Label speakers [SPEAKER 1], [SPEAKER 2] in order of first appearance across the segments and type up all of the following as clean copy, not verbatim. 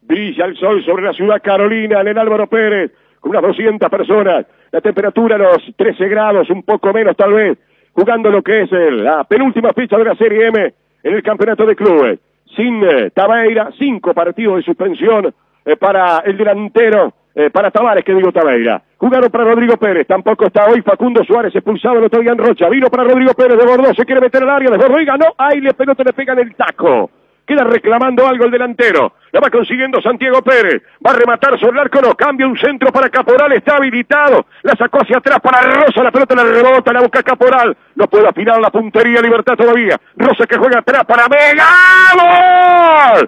[SPEAKER 1] Brilla el sol sobre la ciudad Carolina en el Álvaro Pérez, con unas 200 personas. La temperatura a los 13 grados, un poco menos tal vez, jugando lo que es la penúltima fecha de la Serie M en el campeonato de clubes. Sin Tabeira, 5 partidos de suspensión para el delantero, para Tavares, que digo Tabeira. Jugaron para Rodrigo Pérez, tampoco está hoy Facundo Suárez, expulsado el otro día en Rocha. Vino para Rodrigo Pérez, desbordó, se quiere meter al área, desbordó y ganó. Ahí la pelota le pega en el taco. Queda reclamando algo el delantero. La va consiguiendo Santiago Pérez. Va a rematar sobre el arco, no. Cambia un centro para Caporal. Está habilitado. La sacó hacia atrás para Rosa. La pelota la rebota. La busca Caporal. No puede afinar la puntería. Libertad todavía. Rosa que juega atrás para Mega. ¡Gol!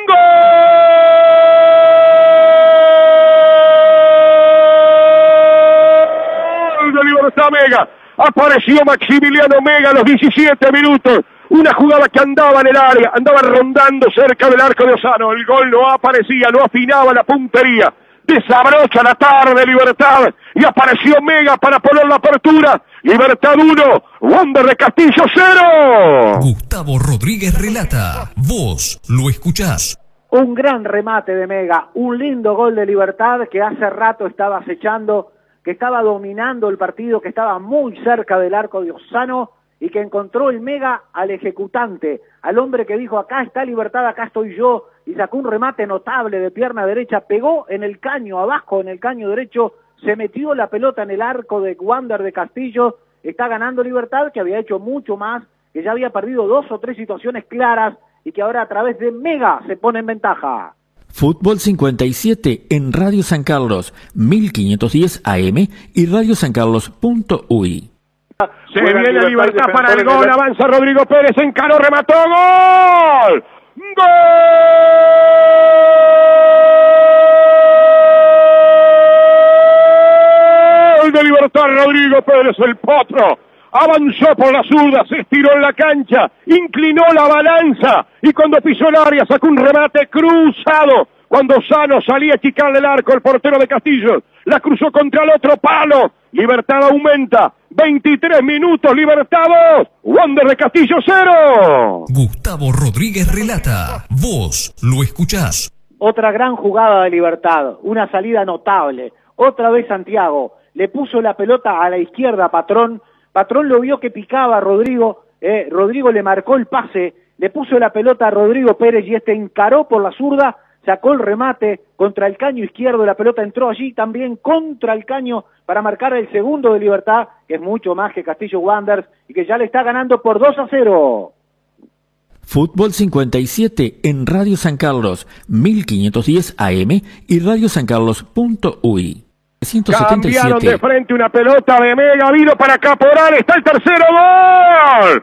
[SPEAKER 1] ¡Gol de Libertad Mega! Apareció Maximiliano Mega a los 17 minutos. Una jugada que andaba en el área, andaba rondando cerca del arco de Osano. El gol no aparecía, no afinaba la puntería. Desabrocha la tarde Libertad y apareció Mega para poner la apertura. Libertad 1, Wander de Castillo 0.
[SPEAKER 2] Gustavo Rodríguez relata, vos lo escuchás.
[SPEAKER 3] Un gran remate de Mega, un lindo gol de Libertad que hace rato estaba acechando, que estaba dominando el partido, que estaba muy cerca del arco de Osano, y que encontró el Mega al ejecutante, al hombre que dijo, acá está Libertad, acá estoy yo, y sacó un remate notable de pierna derecha, pegó en el caño, abajo en el caño derecho, se metió la pelota en el arco de Wander de Castillo, está ganando Libertad, que había hecho mucho más, que ya había perdido 2 o 3 situaciones claras, y que ahora a través de Mega se pone en ventaja.
[SPEAKER 4] Fútbol 57 en Radio San Carlos, 1510 AM y radiosancarlos.uy.
[SPEAKER 1] Se viene Libertad para el gol, avanza Rodrigo Pérez, encaró, remató, ¡gol! ¡Gol de Libertad! Rodrigo Pérez, el potro, avanzó por la zurda, se estiró en la cancha, inclinó la balanza y cuando pisó el área sacó un remate cruzado. Cuando Sano salía a achicarle el arco, el portero de Castillo la cruzó contra el otro palo. Libertad aumenta, 23 minutos, Libertad 2, Wander de Castillo 0.
[SPEAKER 2] Gustavo Rodríguez relata, vos lo escuchás.
[SPEAKER 3] Otra gran jugada de Libertad, una salida notable, otra vez Santiago, le puso la pelota a la izquierda a Patrón lo vio que picaba a Rodrigo, Rodrigo le marcó el pase, le puso la pelota a Rodrigo Pérez y este encaró por la zurda, sacó el remate contra el caño izquierdo, la pelota entró allí también contra el caño para marcar el segundo de Libertad, que es mucho más que Castillo Wanderers y que ya le está ganando por 2-0.
[SPEAKER 4] Fútbol 57 en Radio San Carlos, 1510 AM y radiosancarlos.uy.
[SPEAKER 1] Cambiaron de frente una pelota de Mega, vino para Caporal, está el tercero, ¡gol!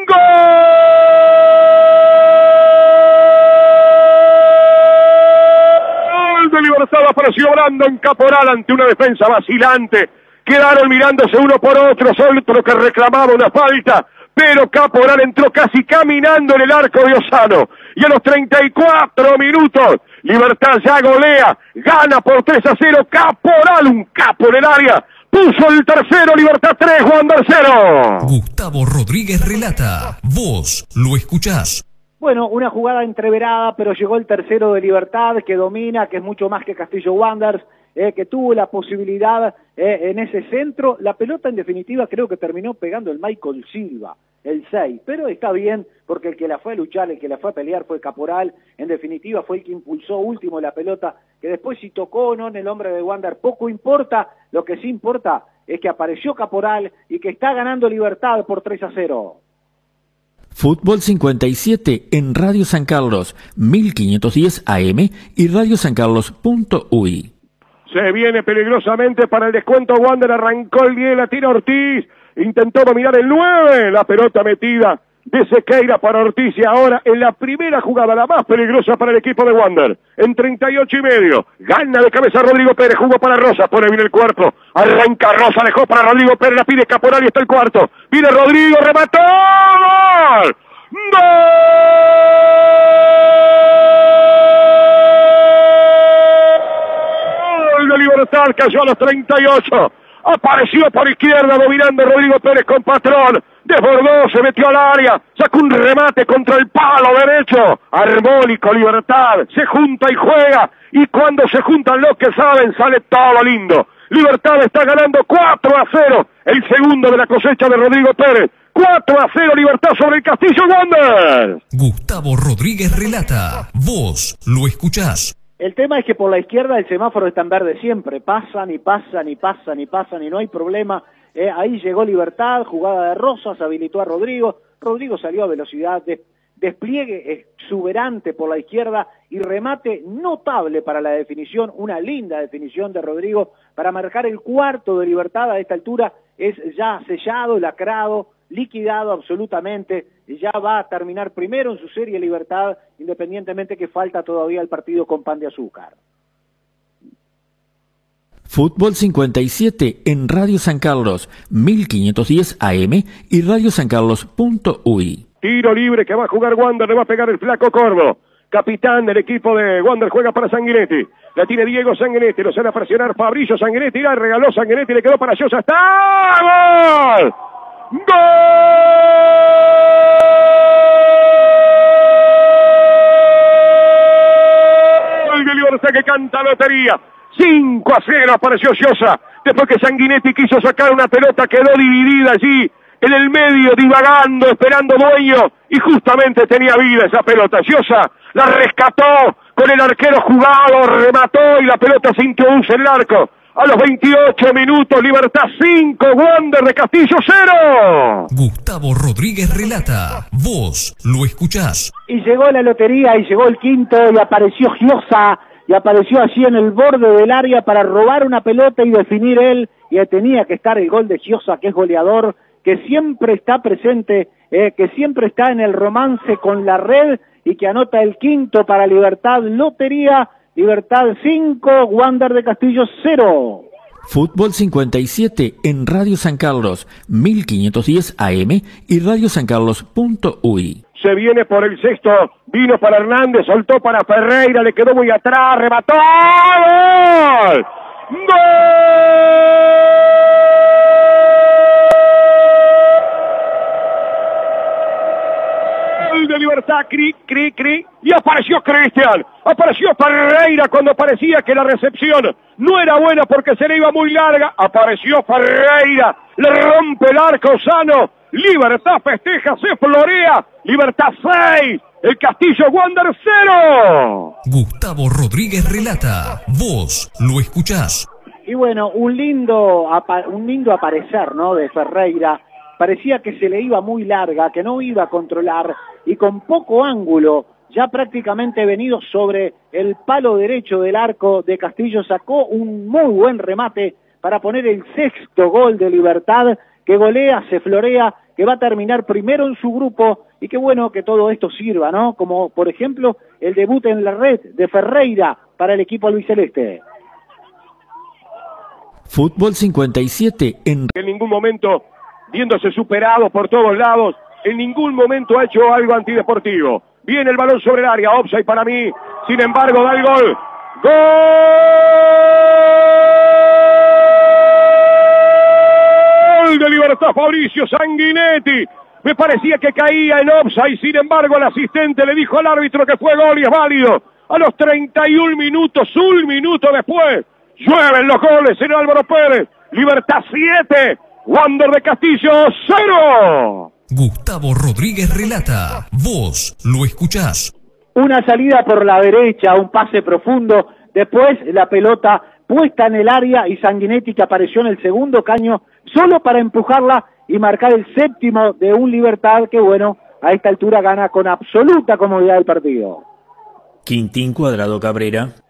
[SPEAKER 1] ¡Gol de Libertad! Apareció Brandon Caporal ante una defensa vacilante. Quedaron mirándose uno por otro, otro que reclamaba una falta, pero Caporal entró casi caminando en el arco de Osano. Y a los 34 minutos, Libertad ya golea, gana por 3-0, Caporal, un capo en el área, puso el tercero, Libertad 3, Wander 0.
[SPEAKER 2] Gustavo Rodríguez relata, vos lo escuchás.
[SPEAKER 3] Bueno, una jugada entreverada, pero llegó el tercero de Libertad, que domina, que es mucho más que Castillo Wanderers, que tuvo la posibilidad en ese centro. La pelota, en definitiva, creo que terminó pegando el Michael Silva, el 6, pero está bien, porque el que la fue a luchar, el que la fue a pelear fue Caporal, en definitiva fue el que impulsó último la pelota, que después si tocó o no en el hombre de Wander, poco importa, lo que sí importa es que apareció Caporal y que está ganando Libertad por 3-0.
[SPEAKER 4] Fútbol 57 en Radio San Carlos, 1510 AM y radiosancarlos.uy.
[SPEAKER 1] Se viene peligrosamente para el descuento, Wander arrancó el 10, la tira Ortiz, intentó dominar el 9, la pelota metida de Sequeira para Ortiz y ahora en la primera jugada, la más peligrosa para el equipo de Wander, en 38 y medio, gana de cabeza Rodrigo Pérez, jugó para Rosa, pone bien el cuerpo, arranca Rosa, dejó para Rodrigo Pérez, la pide Caporal y está el cuarto, viene Rodrigo, remató, ¡gol! ¡Gol de Libertad! Cayó a los 38, apareció por izquierda dominando Rodrigo Pérez con Patrón, desbordó, se metió al área, sacó un remate contra el palo derecho, armónico Libertad, se junta y juega, y cuando se juntan los que saben, sale todo lindo. Libertad está ganando 4-0, el segundo de la cosecha de Rodrigo Pérez. 4-0 Libertad sobre el Castillo Wander.
[SPEAKER 2] Gustavo Rodríguez relata, vos lo escuchás.
[SPEAKER 3] El tema es que por la izquierda el semáforo está en verde siempre, pasan y pasan y pasan y pasan y no hay problema. Ahí llegó Libertad, jugada de Rosas, habilitó a Rodrigo. Rodrigo salió a velocidad, despliegue exuberante por la izquierda y remate notable para la definición, una linda definición de Rodrigo para marcar el cuarto de Libertad. A esta altura es ya sellado, lacrado, liquidado absolutamente, y ya va a terminar primero en su serie Libertad, independientemente que falta todavía el partido con Pan de Azúcar.
[SPEAKER 4] Fútbol 57 en Radio San Carlos, 1510 AM y radiosancarlos.uy.
[SPEAKER 1] Tiro libre que va a jugar Wander, le va a pegar el flaco Corvo. Capitán del equipo de Wander, juega para Sanguinetti. La tiene Diego Sanguinetti, lo sale a presionar Fabrizio Sanguinetti, la regaló Sanguinetti, le quedó para Llosa. ¡Está! ¡Gol! ¡Gol de Libertad que canta lotería! 5-0 apareció Llosa. Después que Sanguinetti quiso sacar una pelota, quedó dividida allí en el medio, divagando, esperando dueño, y justamente tenía vida esa pelota. Llosa la rescató con el arquero jugado, remató y la pelota se introduce en el arco. A los 28 minutos, Libertad 5, Wander de Castillo 0.
[SPEAKER 2] Gustavo Rodríguez relata, vos lo escuchás.
[SPEAKER 3] Y llegó la lotería y llegó el quinto y apareció Giosa y apareció allí en el borde del área para robar una pelota y definir él, y tenía que estar el gol de Giosa, que es goleador, que siempre está presente, que siempre está en el romance con la red y que anota el quinto para Libertad Lotería. Libertad 5, Wander de Castillo 0.
[SPEAKER 4] Fútbol 57 en Radio San Carlos, 1510 AM y radiosancarlos.uy.
[SPEAKER 1] Se viene por el sexto, vino para Hernández, soltó para Ferreira, le quedó muy atrás, remató. ¡Gol! ¡Gol de Libertad! Cri, y apareció Cristian, apareció Ferreira cuando parecía que la recepción no era buena porque se le iba muy larga. Apareció Ferreira, le rompe el arco sano. Libertad festeja, se florea. Libertad 6, el Castillo Wander 0.
[SPEAKER 2] Gustavo Rodríguez relata, vos lo escuchás.
[SPEAKER 3] Y bueno, un lindo aparecer, ¿no?, de Ferreira. Parecía que se le iba muy larga, que no iba a controlar, y con poco ángulo, ya prácticamente venido sobre el palo derecho del arco de Castillo, sacó un muy buen remate para poner el sexto gol de Libertad, que golea, se florea, que va a terminar primero en su grupo, y qué bueno que todo esto sirva, ¿no? Como por ejemplo el debut en la red de Ferreira para el equipo albiceleste.
[SPEAKER 4] Fútbol 57 en
[SPEAKER 1] ningún momento, viéndose superado por todos lados, en ningún momento ha hecho algo antideportivo. Viene el balón sobre el área, offside para mí, sin embargo da el gol. ¡Gol de Libertad! Fabrizio Sanguinetti. Me parecía que caía en offside, sin embargo el asistente le dijo al árbitro que fue gol y es válido. A los 31 minutos, un minuto después, llueven los goles en Álvaro Pérez. Libertad 7, Wander de Castillo 0.
[SPEAKER 2] Gustavo Rodríguez relata, vos lo escuchás.
[SPEAKER 3] Una salida por la derecha, un pase profundo, después la pelota puesta en el área y Sanguinetti, que apareció en el segundo caño solo para empujarla y marcar el séptimo de un Libertad que, bueno, a esta altura gana con absoluta comodidad el partido.
[SPEAKER 4] Quintín Cuadrado Cabrera